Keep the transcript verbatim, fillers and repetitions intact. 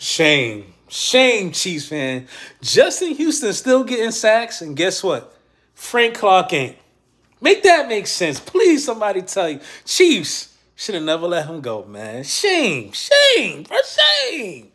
Shame. Shame, Chiefs fan. Justin Houston still getting sacks, and guess what? Frank Clark ain't. Make that make sense. Please, somebody tell you. Chiefs should have never let him go, man. Shame. Shame. For shame.